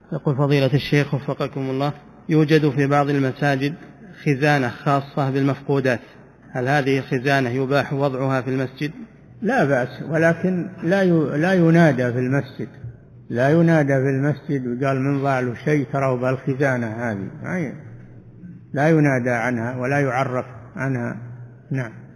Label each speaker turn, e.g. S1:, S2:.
S1: يقول فضيلة الشيخ وفقكم الله، يوجد في بعض المساجد خزانة خاصة بالمفقودات، هل هذه خزانة يباح وضعها في المسجد؟
S2: لا بأس، ولكن لا ينادى في المسجد، لا ينادى في المسجد وقال من ضاع له شيء تروا بالخزانة هذه، لا ينادى عنها ولا يعرف عنها. نعم.